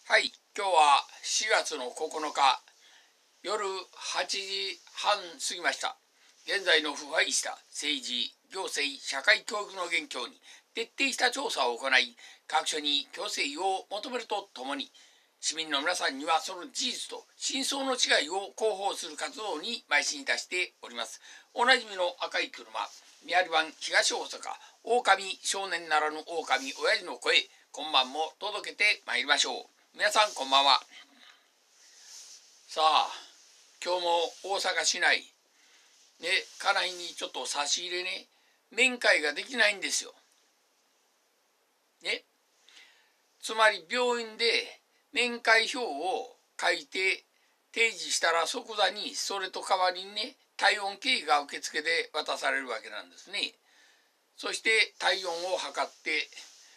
はい、今日は4月の9日夜8時半過ぎました。現在の腐敗した政治、行政、社会教育の現況に徹底した調査を行い、各所に強制を求めるとともに、市民の皆さんにはその事実と真相の違いを広報する活動に邁進いたしております。おなじみの赤い車、みやり版東大阪、狼少年ならぬ狼親父の声、今晩も届けてまいりましょう。皆さんこんばんは。さあ、今日も大阪市内ね、家内にちょっと差し入れね、面会ができないんですよ。ね、つまり病院で面会表を書いて提示したら即座にそれと代わりにね、体温計が受付で渡されるわけなんですね。そして体温を測って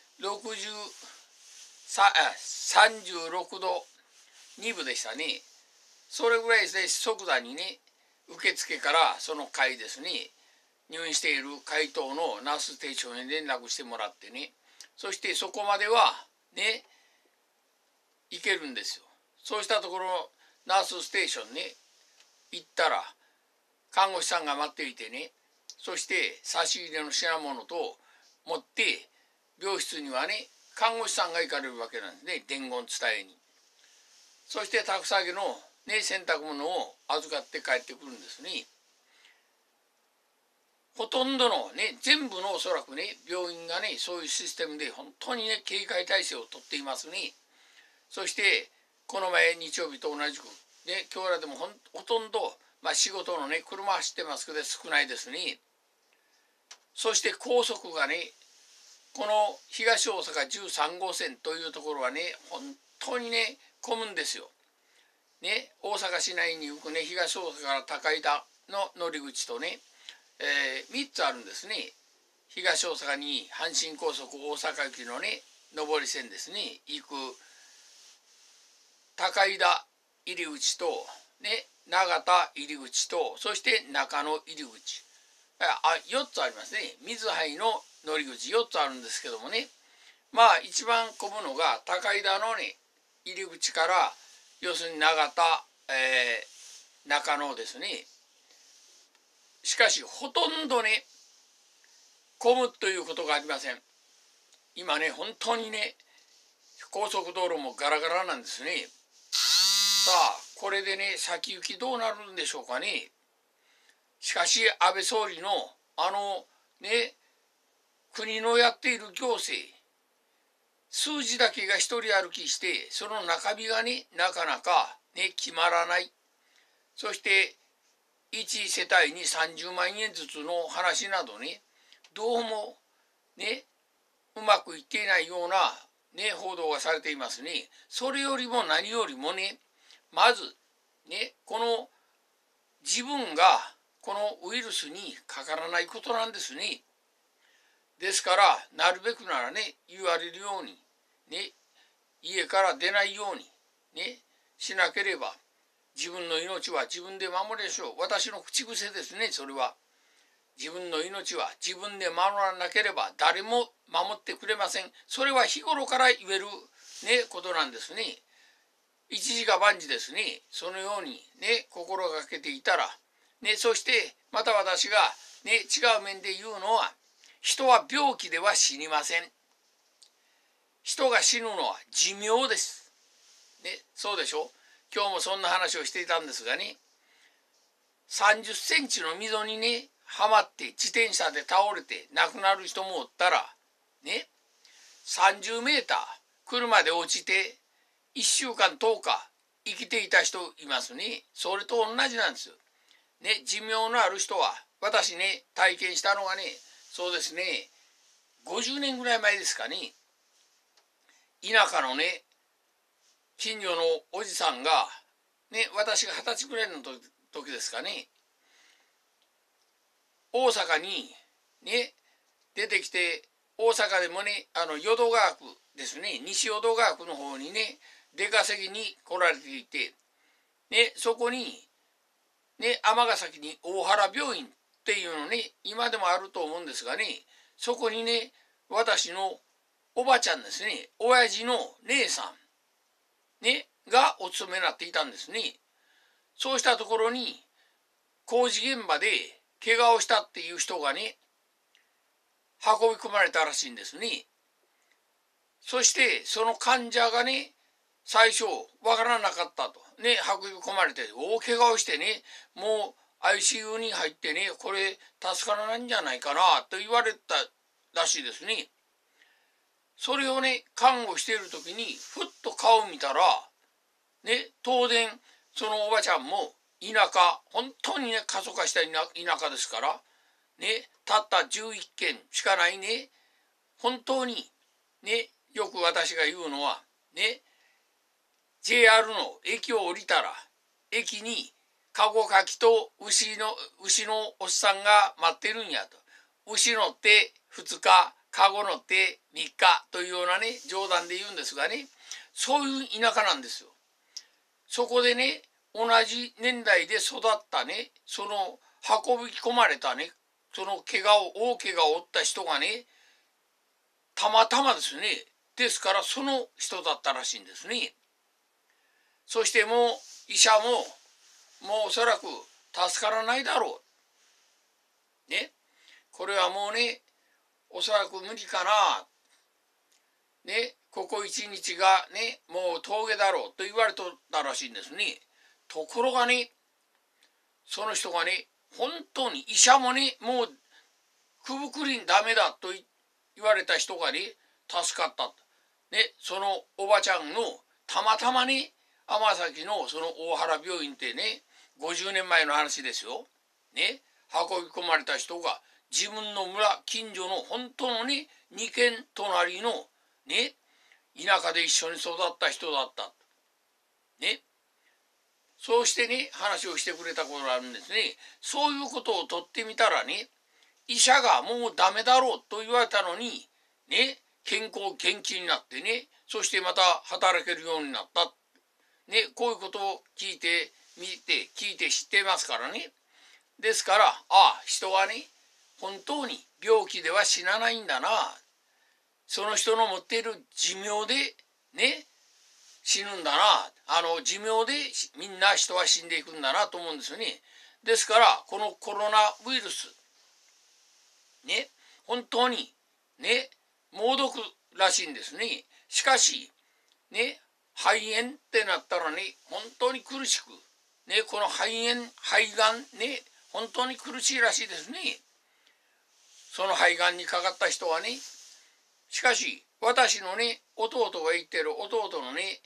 36度2分でしたね。それぐらいで即座にね、受付からその会ですね、入院している会頭のナースステーションに連絡してもらってね、そしてそこまではね、行けるんですよ。そうしたところナースステーションね、行ったら看護師さんが待っていてね、そして差し入れの品物と持って病室にはね、看護師さんが行かれるわけなんですね、伝言伝えに。そして宅先の、ね、洗濯物を預かって帰ってくるんですね。ほとんどのね、全部のおそらくね、病院がね、そういうシステムで本当にね、警戒態勢をとっていますね。そしてこの前日曜日と同じくね、今日らでもほとんど、仕事のね、車走ってますけど少ないですね。そして高速がね、この東大阪13号線というところはね、本当にね、混むんですよ。ね、大阪市内に行くね、東大阪から高井田の乗り口とね、3つあるんですね。東大阪に阪神高速大阪行きのね、上り線ですね、行く高井田入り口と、ね、長田入り口と、そして中野入り口。4つありますね。水杯の乗り口4つあるんですけどもね、一番混むのが高井田のね、入り口から、要するに長田、中野ですね。しかしほとんどね、混むということがありません。今ね、本当にね、高速道路もガラガラなんですね。さあ、これでね、先行きどうなるんでしょうかね。しかし安倍総理のね、国のやっている行政、数字だけが一人歩きして、その中身がね、なかなかね、決まらない。そして1世帯に30万円ずつの話などね、どうもね、うまくいっていないようなね、報道がされていますね。それよりも何よりもね、まずね、この自分がこのウイルスにかからないことなんですね。ですからなるべくならね、言われるようにね、家から出ないようにね、しなければ、自分の命は自分で守れでしょう。私の口癖ですね、それは。自分の命は自分で守らなければ誰も守ってくれません。それは日頃から言えるね、ことなんですね。一時が万事ですね。そのようにね、心がけていたら、ね、そしてまた私がね、違う面で言うのは、人は病気では死にません。人が死ぬのは寿命です。ね、そうでしょ。今日もそんな話をしていたんですがね、30センチの溝にね、はまって自転車で倒れて亡くなる人もおったら、ね、30メーター車で落ちて1週間10日生きていた人いますね。それと同じなんですよ。ね、寿命のある人は、私ね、体験したのがね、そうですね、50年ぐらい前ですかね、田舎のね、近所のおじさんが、ね、私が20歳ぐらいの時ですかね、大阪にね、出てきて、大阪でもね、淀川区ですね、西淀川区の方にね、出稼ぎに来られていて、ね、そこに、ね、尼崎に大原病院っていうのね、今でもあると思うんですがね、そこにね、私のおばちゃんですね、親父の姉さんね、がお勤めになっていたんですね。そうしたところに工事現場で怪我をしたっていう人がね、運び込まれたらしいんですね。そしてその患者がね、最初わからなかったと。ね、運び込まれて大怪我をしてね、もう ICU に入ってね、これ助からないんじゃないかなと言われたらしいですね。それをね、看護している時にふっと顔を見たら、ね、当然そのおばちゃんも田舎、本当にね、過疎化した田舎ですから、ね、たった11軒しかないね、本当にね、よく私が言うのは、ね、JR の駅を降りたら、駅にカゴかきと牛のおっさんが待ってるんやと。牛乗って2日、カゴ乗って3日というようなね、冗談で言うんですがね、そういう田舎なんですよ。そこでね、同じ年代で育ったね、その運び込まれたね、その大怪我を負った人がね、たまたまですね、ですからその人だったらしいんですね。そしてもう医者もうおそらく助からないだろう。ね。これはもうね、おそらく無理かな。ね。ここ一日がね、もう峠だろうと言われたらしいんですね。ところがね、その人がね、本当に医者もね、もうくぶくりんダメだと言われた人がね、助かった。ね。そのおばちゃんのたまたまね、尼崎のその大原病院ってね、50年前の話ですよ。ね、運び込まれた人が自分の村、近所の本当のね、2軒隣のね、田舎で一緒に育った人だった。ね。そうしてね、話をしてくれたことがあるんですね。そういうことをとってみたらね、医者がもうダメだろうと言われたのに、ね、健康元気になってね、そしてまた働けるようになった。ね、こういうことを聞いて知ってますからね。ですから、人はね、本当に病気では死なないんだな。その人の持っている寿命でね、死ぬんだな。寿命でみんな人は死んでいくんだなと思うんですよね。ですから、このコロナウイルス、ね、本当にね、猛毒らしいんですね。しかし、ね、肺炎ってなったらね、本当に苦しく、ね、この肺がんね、本当に苦しいらしいですね。その肺がんにかかった人はね。しかし、私のね、弟が言ってる弟のね、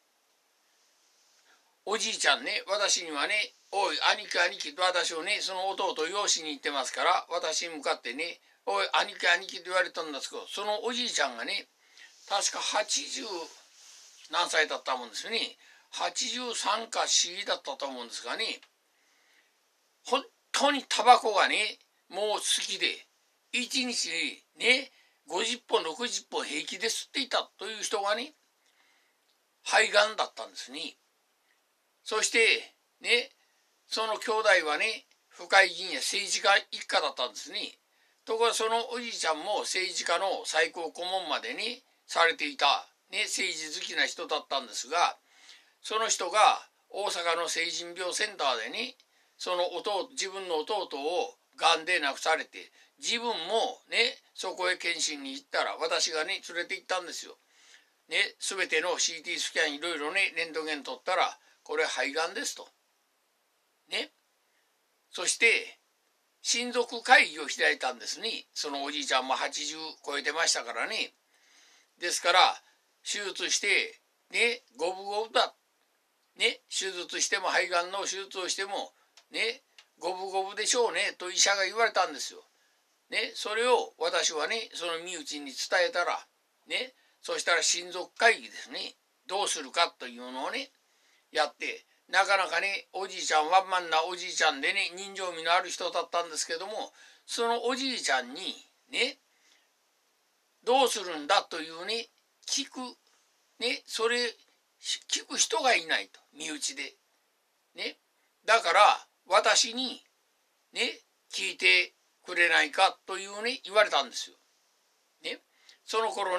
おじいちゃんね、私にはね、おい、兄貴兄貴と私をね、その弟を養子に行ってますから、私に向かってね、おい、兄貴兄貴と言われたんですけど、そのおじいちゃんがね、確か80何歳だったもんですね。83か4だったと思うんですがね、本当にタバコがね、もう好きで、1日にね、50本60本平気で吸っていたという人がね、肺がんだったんですね。そしてね、その兄弟はね、府会議員や政治家一家だったんですね。ところがそのおじいちゃんも政治家の最高顧問までにされていた、ね、政治好きな人だったんですが、その人が大阪の成人病センターでね、その自分の弟をがんで亡くされて、自分もね、そこへ検診に行ったら、私がね、連れて行ったんですよ。ね、全ての CT スキャンいろいろね、レントゲン取ったら、これ肺がんですと。ね。そして、親族会議を開いたんですね。そのおじいちゃんも80超えてましたからね。ですから、手術して、ね、五分五分だ。ね、手術しても肺がんの手術をしても、ね、五分五分でしょうね、と医者が言われたんですよ。ね、それを私はね、その身内に伝えたら、ね、そしたら親族会議ですね、どうするかというのをね、やって、なかなかね、おじいちゃんワンマンなおじいちゃんでね、人情味のある人だったんですけども、そのおじいちゃんにね、どうするんだというね、聞く、ね、それ聞く人がいないと、身内で。ね、だから私にね、聞いてくれないかというね、言われたんですよ。ね、その頃ね、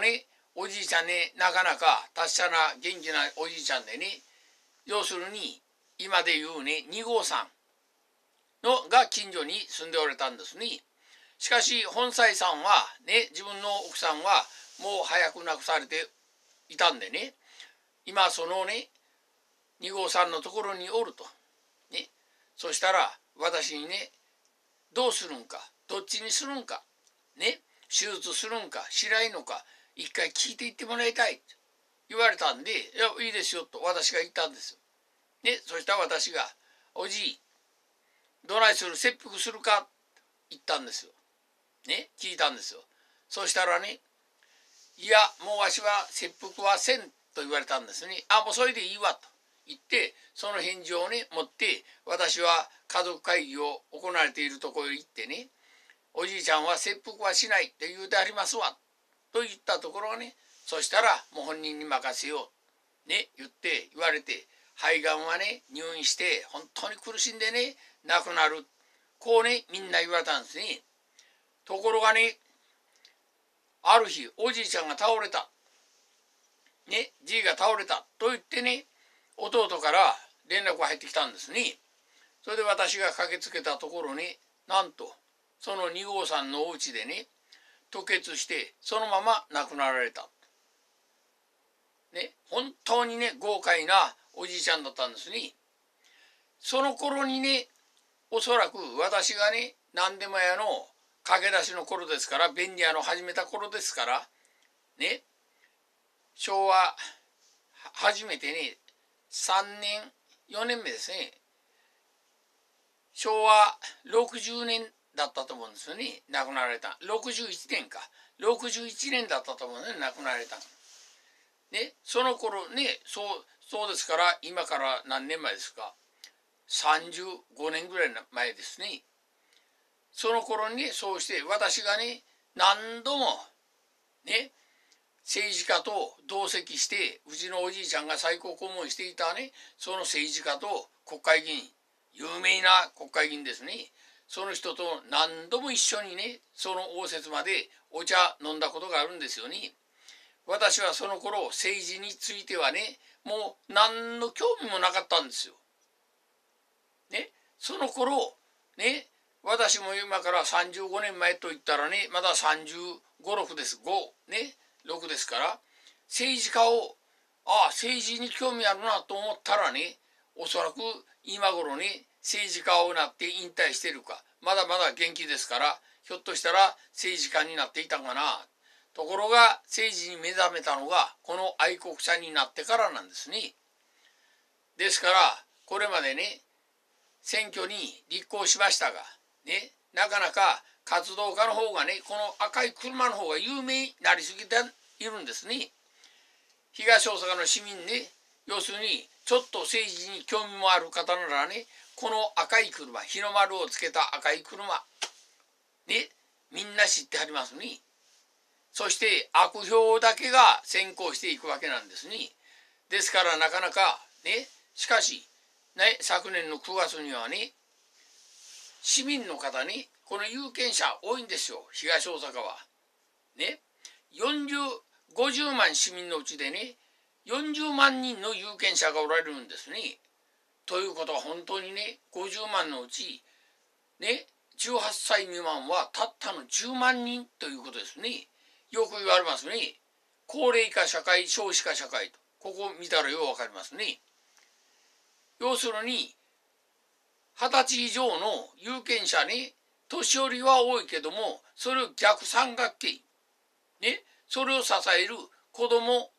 おじいちゃんね、なかなか達者な元気なおじいちゃんでね、要するに今でいうね、2号さんが近所に住んでおられたんですね。しかし本妻さんはね、自分の奥さんはもう早く亡くされていたんでね、今そのね、2号さんのところにおると。ね、そしたら私にね、どうするんか、どっちにするんか、ね、手術するんかしないのか、一回聞いていってもらいたいと言われたんで、いや、いいですよと私が言ったんですよ。ね、そしたら私が、おじい、どないする、切腹するか言ったんですよ。ね、聞いたんですよ。そしたらね、いや、もうわしは切腹はせんと言われたんですね。あ、もうそれでいいわと言って、その返事をね、持って、私は家族会議を行われているところへ行ってね、おじいちゃんは切腹はしないって言うてありますわと言ったところがね、そしたらもう本人に任せようね、言われて、肺がんはね、入院して本当に苦しんでね、亡くなる、こうね、みんな言われたんですね。ところがね、ある日おじいちゃんが倒れた、ね、じいが倒れたと言ってね、弟から連絡が入ってきたんですね。それで私が駆けつけたところに、なんとその2号さんのお家でね、吐血してそのまま亡くなられた。ね、本当にね、豪快なおじいちゃんだったんですね。その頃にね、おそらく私がね、何でも屋の駆け出しの頃ですから、便利屋の始めた頃ですから、ね、昭和初めてね、3年、4年目ですね。昭和60年だったと思うんですよね、亡くなられた。61年か。61年だったと思うんですね、亡くなられた。ね、その頃ね、そうですから、今から何年前ですか。35年ぐらい前ですね。その頃にね、そうして私がね、何度もね、政治家と同席して、うちのおじいちゃんが最高顧問していたね、その政治家と国会議員、有名な国会議員ですね、その人と何度も一緒にね、その応接までお茶飲んだことがあるんですよね。私はその頃政治についてはね、もう何の興味もなかったんですよ。ね、その頃ね、私も今から35年前と言ったらね、まだ35、6です。5ね、6ですから、政治家を、政治に興味あるなと思ったらね、おそらく今頃ね、政治家をなって引退してるか、まだまだ元気ですから、ひょっとしたら政治家になっていたかな。ところが政治に目覚めたのがこの愛国者になってからなんですね。ですからこれまでね、選挙に立候補しましたがね、なかなか活動家の方がね、この赤い車の方が有名になりすぎているんですね。東大阪の市民ね、要するにちょっと政治に興味もある方ならね、この赤い車、日の丸をつけた赤い車ね、みんな知ってはりますね。そして悪評だけが先行していくわけなんですね。ですからなかなかね、しかしね、昨年の9月にはね、市民の方にこの有権者多いんですよ、東大阪は。ね、50万市民のうちでね、40万人の有権者がおられるんですね。ということは本当にね、50万のうちね、18歳未満はたったの10万人ということですね。よく言われますね。高齢化社会、少子化社会と。ここ見たらようわかりますね。要するに、20歳以上の有権者に、年寄りは多いけども、それを逆三角形。ね、それを支える子供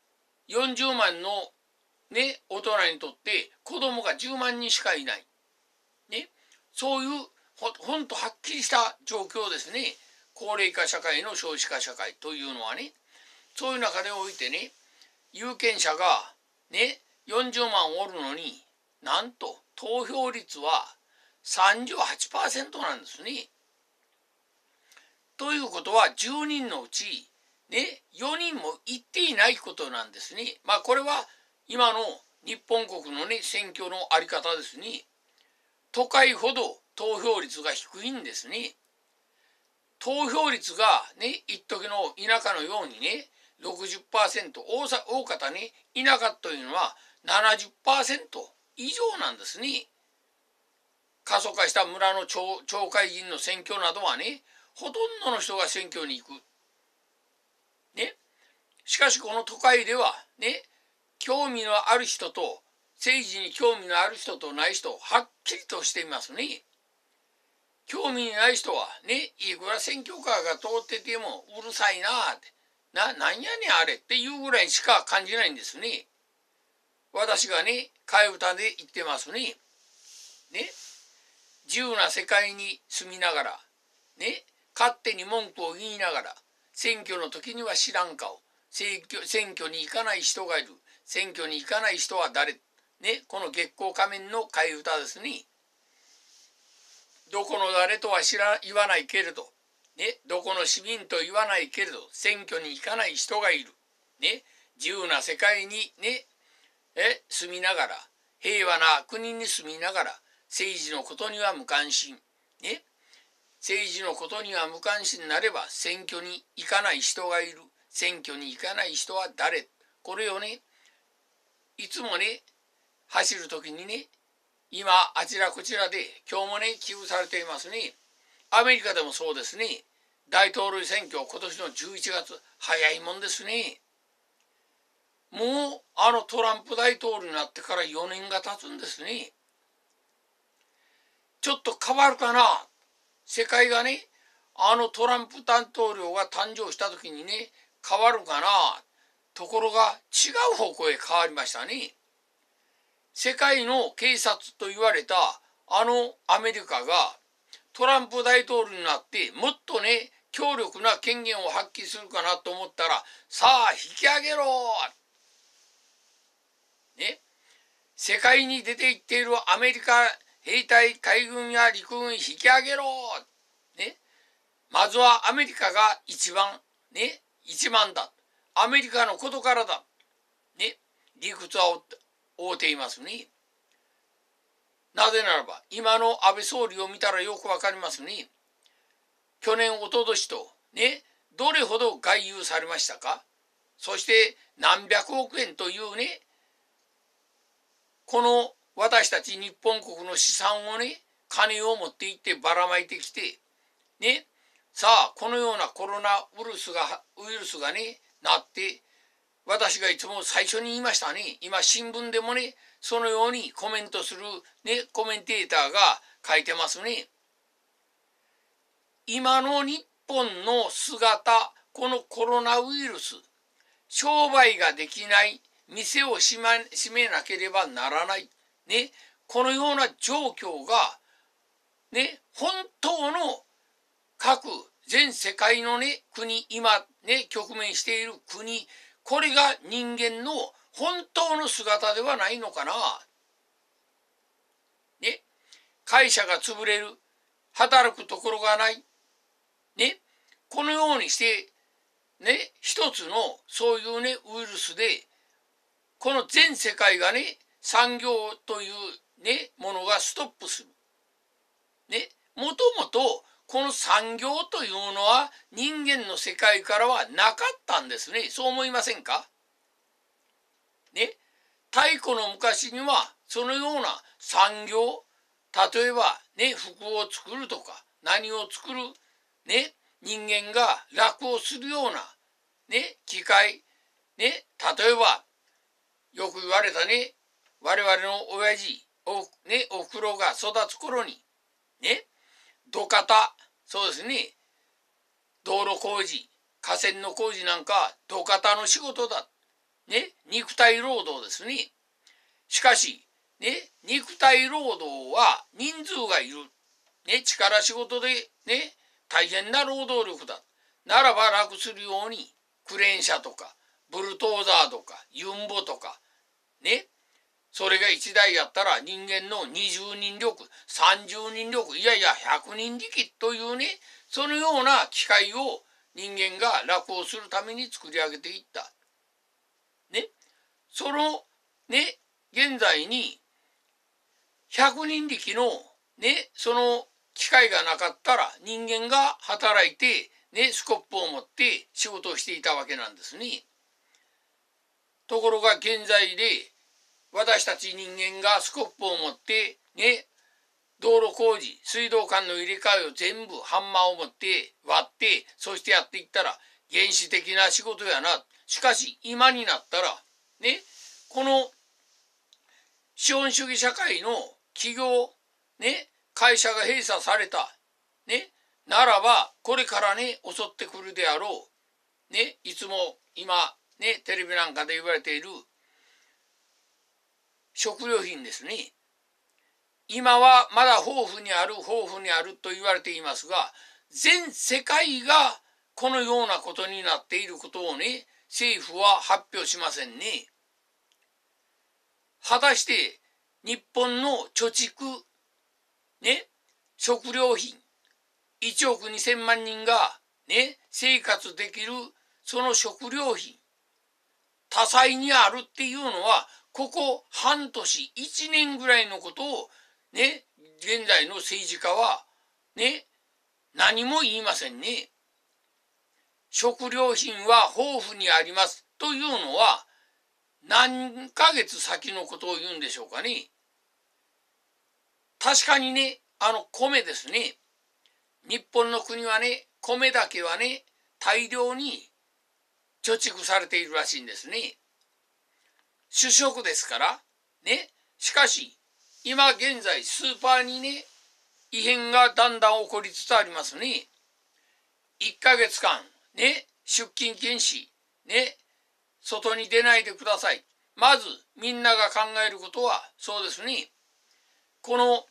40万のね、大人にとって子供が10万人しかいない。ね、そういうほんとはっきりした状況ですね。高齢化社会の少子化社会というのはね、そういう中でおいてね、有権者がね、40万おるのに、なんと投票率は 38% なんですね。ということは10人のうち、ね、4人も行っていないことなんですね。まあこれは今の日本国のね、選挙のあり方ですね。都会ほど投票率が低いんですね。投票率がね、一時の田舎のようにね、 60%、大方ね、田舎というのは 70% 以上なんですね。過疎化した村の町会議員の選挙などはね、ほとんどの人が選挙に行く。ね。しかしこの都会ではね、興味のある人と政治に興味のある人とない人はっきりとしていますね。興味ない人はね、いくら選挙カーが通っててもうるさいなーって、なんやねんあれっていうぐらいしか感じないんですね。私がね、替え歌で言ってますね。ね、自由な世界に住みながら、ね、勝手に文句を言いながら、選挙の時には知らん顔、選挙に行かない人がいる、選挙に行かない人は誰、ね、この月光仮面の替え歌ですね。どこの誰とは言わないけれど、ね、どこの市民と言わないけれど、選挙に行かない人がいる。ね、自由な世界にね、住みながら、平和な国に住みながら、政治のことには無関心。ね、政治のことには無関心になれば、選挙に行かない人がいる。選挙に行かない人は誰。これをね、いつもね、走るときにね、今あちらこちらで今日もね寄付されていますね。アメリカでもそうですね。大統領選挙今年の11月早いもんですね。もうトランプ大統領になってから4年が経つんですね。ちょっと変わるかな。世界がねトランプ大統領が誕生した時にね変わるかな。ところが違う方向へ変わりましたね。世界の警察と言われたアメリカがトランプ大統領になってもっとね強力な権限を発揮するかなと思ったらさあ引き上げろね、世界に出て行っているアメリカ兵隊海軍や陸軍引き上げろね、まずはアメリカが一番だ。アメリカのことからだね、理屈は追うていますね。なぜならば今の安倍総理を見たらよくわかりますね。去年一昨年とねどれほど外遊されましたか。そして何百億円というねこの私たち日本国の資産をね金を持って行ってばらまいてきてね、さあこのようなコロナウイルスがねなって私がいつも最初に言いましたね。今新聞でもねそのようにコメントするねコメンテーターが書いてますね。今の日本の姿、このコロナウイルス、商売ができない、店を閉めなければならないね、このような状況がね本当の各全世界のね国、今ね直面している国、これが人間の本当の姿ではないのかな。ね、会社が潰れる、働くところがない、ね、このようにしてね一つのそういうねウイルスでこの全世界がね産業というねものがストップする。ね、もともとこの産業というのは人間の世界からはなかったんですね。そう思いませんか。ね、太古の昔にはそのような産業、例えばね服を作るとか何を作るね人間が楽をするようなね機械ね、例えばよく言われたね我々の親父おふくろが育つ頃にね土方、そうですね、道路工事、河川の工事なんか土方の仕事だね、肉体労働ですね。しかしね肉体労働は人数がいるね、力仕事でね大変な労働力だならば楽するようにクレーン車とかブルトーザーとかユンボとかね、それが1台やったら人間の20人力30人力いやいや100人力というねそのような機械を人間が楽をするために作り上げていったね。そのね現在に100人力のねその機械がなかったら人間が働いてねスコップを持って仕事をしていたわけなんですね。 ところが現在で私たち人間がスコップを持ってね、道路工事、水道管の入れ替えを全部ハンマーを持って割って、そしてやっていったら原始的な仕事やな。しかし今になったらね、この資本主義社会の企業ね、会社が閉鎖されたね、ならばこれからね襲ってくるであろうね、いつも今ねテレビなんかで言われている食料品ですね。今はまだ豊富にあると言われていますが、全世界がこのようなことになっていることをね、政府は発表しませんね。果たして日本の貯蓄ね、食料品1億2000万人がね生活できるその食料品多彩にあるっていうのはここ半年1年ぐらいのことをね現在の政治家はね何も言いませんね。食料品は豊富にありますというのは何ヶ月先のことを言うんでしょうかね。確かにね、米ですね。日本の国はね、米だけはね、大量に貯蓄されているらしいんですね。主食ですから、ね。しかし、今現在スーパーにね、異変がだんだん起こりつつありますね。1ヶ月間、ね、出勤禁止、ね、外に出ないでください。まず、みんなが考えることは、そうですね。この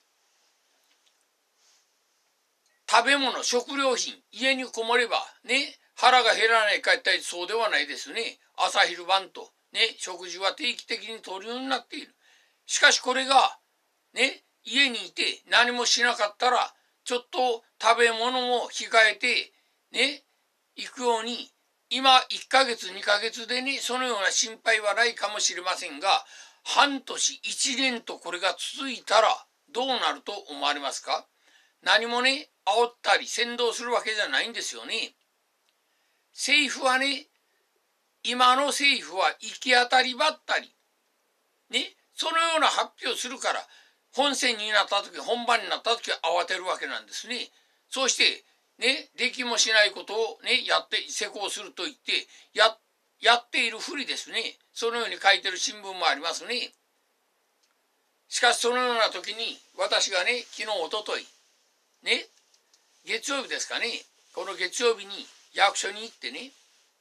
食べ物、食料品、家にこもればね、腹が減らないかってそうではないですね。朝昼晩とね、食事は定期的に取るようになっている。しかしこれがね、家にいて何もしなかったら、ちょっと食べ物も控えてね、行くように、今1ヶ月2ヶ月でね、そのような心配はないかもしれませんが、半年1年とこれが続いたらどうなると思われますか？何もね、煽ったり扇動するわけじゃないんですよね。政府はね、今の政府は行き当たりばったり、ね、そのような発表するから、本選になった時、本番になった時は慌てるわけなんですね。そして、ね、できもしないことをね、やって、施行すると言って、やっているふりですね。そのように書いてる新聞もありますね。しかしそのような時に、私がね、昨日、おととい、ね、月曜日ですかね、この月曜日に役所に行ってね、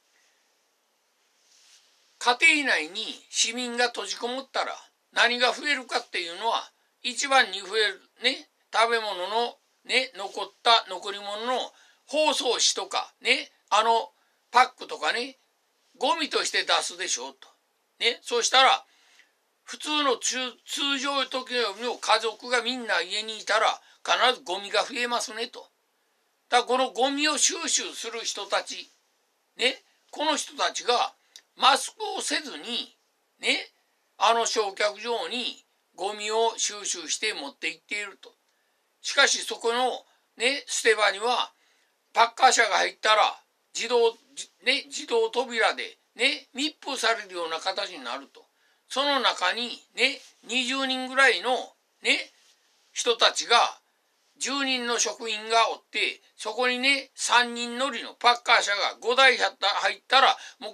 家庭内に市民が閉じこもったら何が増えるかっていうのは、一番に増えるね、食べ物のね、残り物の包装紙とかね、パックとかね、ゴミとして出すでしょうと。ね、そうしたら、普通の通常時の家族がみんな家にいたら必ずゴミが増えますねと。だからこのゴミを収集する人たち、ね、この人たちがマスクをせずに、ね、焼却場にゴミを収集して持って行っていると。しかしそこの、ね、捨て場にはパッカー車が入ったら自動扉で、ね、密封されるような形になると。その中にね、20人ぐらいのね、人たちが、10人の職員がおって、そこにね、3人乗りのパッカー車が5台入ったら、もう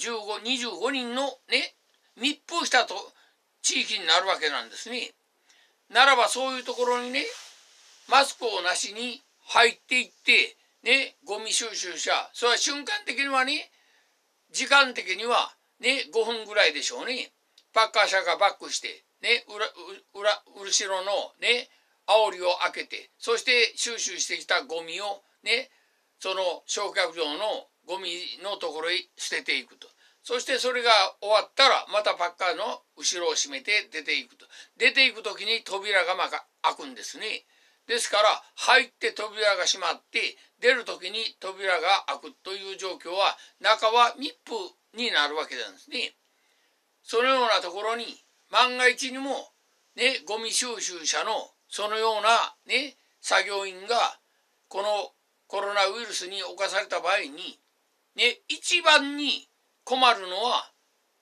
25人のね、密封した地域になるわけなんですね。ならばそういうところにね、マスクをなしに入っていって、ね、ゴミ収集車、それは瞬間的にはね、時間的にはね、5分ぐらいでしょうね。パッカー車がバックして、ね、後ろのね、煽りを開けて、そして収集してきたゴミをね、その焼却場のゴミのところへ捨てていくと。そしてそれが終わったら、またパッカーの後ろを閉めて出ていくと。出ていくときに扉が開くんですね。ですから、入って扉が閉まって、出るときに扉が開くという状況は、中は密封になるわけなんですね。そのようなところに、万が一にも、ね、ゴミ収集車のそのような、ね、作業員が、このコロナウイルスに侵された場合に、ね、一番に困るのは、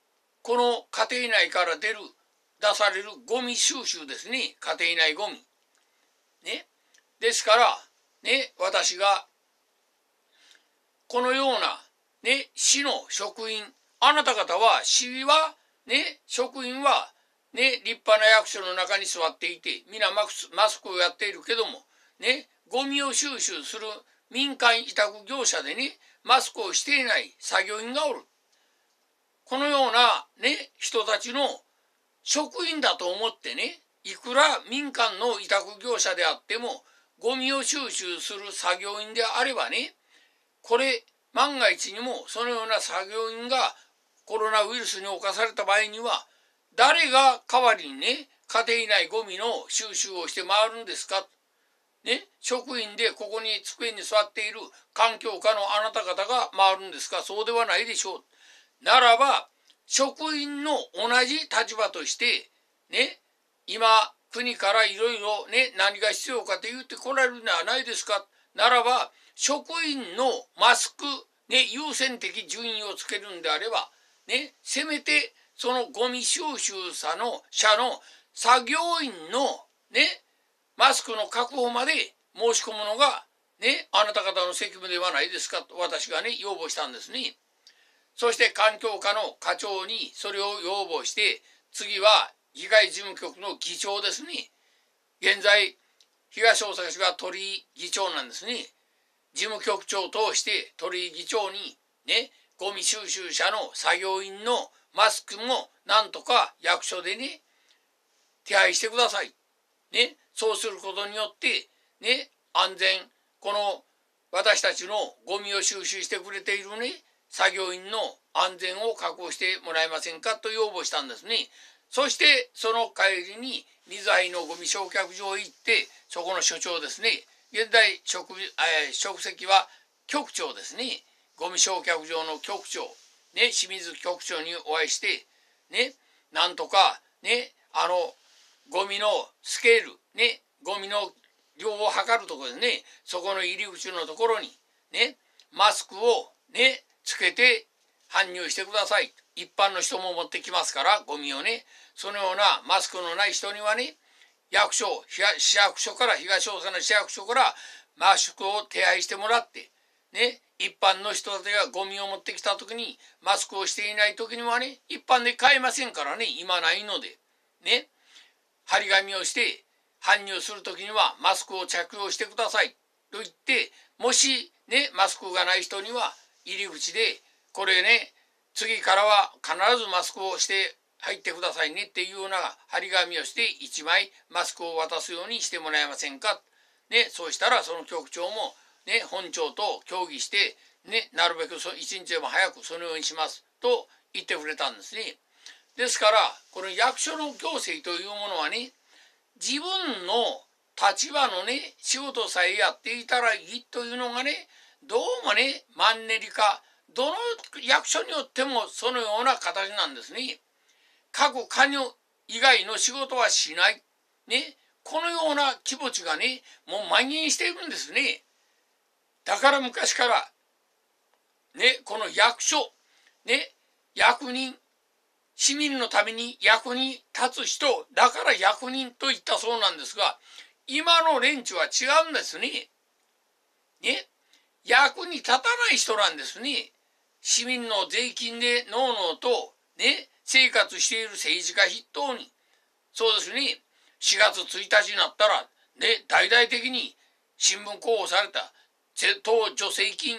この家庭内から出されるゴミ収集ですね。家庭内ゴミ。ね。ですから、ね、私が、このような、ね、市の職員、あなた方は、市は、ね、職員は、ね、立派な役所の中に座っていて、皆マスクをやっているけども、ね、ゴミを収集する民間委託業者でね、マスクをしていない作業員がおる。このような、ね、人たちの職員だと思ってね、いくら民間の委託業者であっても、ゴミを収集する作業員であればね、これ、万が一にもそのような作業員がコロナウイルスに侵された場合には、誰が代わりにね、家庭内ゴミの収集をして回るんですか。ね、職員でここに机に座っている環境課のあなた方が回るんですか。そうではないでしょう。ならば、職員の同じ立場として、ね、今、国からいろいろね、何が必要かと言ってこられるのではないですか。ならば、職員のマスク、ね、優先的順位をつけるんであれば、ね、せめて、そのゴミ収集者の作業員の、ね、マスクの確保まで申し込むのが、ね、あなた方の責務ではないですかと私がね、要望したんですね。そして環境課の課長にそれを要望して、次は議会事務局の議長ですね。現在、東大阪市は鳥居議長なんですね。事務局長を通して鳥居議長に、ね、ゴミ収集車の作業員のマスクもなんとか役所でね、手配してください。ね、そうすることによって、ね、安全、この私たちのゴミを収集してくれているね、作業員の安全を確保してもらえませんかと要望したんですね。そして、その帰りに、水灰のゴミ焼却場へ行って、そこの所長ですね、現在職責は局長ですね。ゴミ焼却場の局長、ね、清水局長にお会いして、ね、なんとか、ね、ゴミのスケール、ね、ゴミの量を測るところですね、そこの入り口のところに、ね、マスクをね、つけて搬入してください。一般の人も持ってきますから、ゴミをね、そのようなマスクのない人にはね、市役所から、東大阪の市役所からマスクを手配してもらって、ね、一般の人たちがゴミを持ってきた時に、マスクをしていない時にはね、一般で買えませんからね、今ないので、ね、張り紙をして搬入する時にはマスクを着用してくださいと言って、もしね、マスクがない人には入り口で、これね、次からは必ずマスクをして入ってくださいねっていうような張り紙をして1枚マスクを渡すようにしてもらえませんか。ね、そうしたらその局長もね、本庁と協議してね、なるべく一日でも早くそのようにしますと言ってくれたんですね。ですから、この役所の行政というものはね、自分の立場のね、仕事さえやっていたらいいというのがね、どうもね、マンネリ化、どの役所によってもそのような形なんですね。各課以外の仕事はしない。ね、このような気持ちがね、もう蔓延しているんですね。だから昔から、ね、この役所、ね、役人、市民のために役に立つ人、だから役人と言ったそうなんですが、今の連中は違うんですね。ね、役に立たない人なんですね。市民の税金でのうのうと、ね、生活している政治家筆頭に、そうですね、4月1日になったら、ね、大々的に新聞広報された党助成金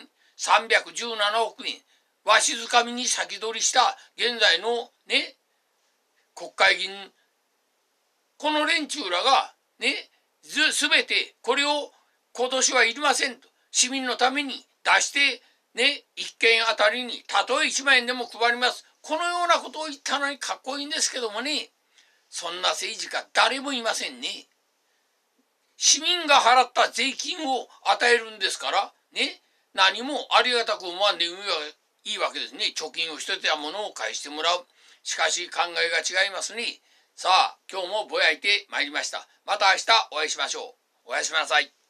317億円、わしづかみに先取りした現在のね、国会議員、この連中らがね、すべてこれを今年はいりませんと、市民のために出してね、1件あたりにたとえ1万円でも配ります。このようなことを言ったのにかっこいいんですけどもね、そんな政治家誰もいませんね。市民が払った税金を与えるんですからね、何もありがたく思わんでいいわけですね。貯金をしてたものを返してもらう。しかし考えが違いますね。さあ、今日もぼやいてまいりました。また明日お会いしましょう。おやすみなさい。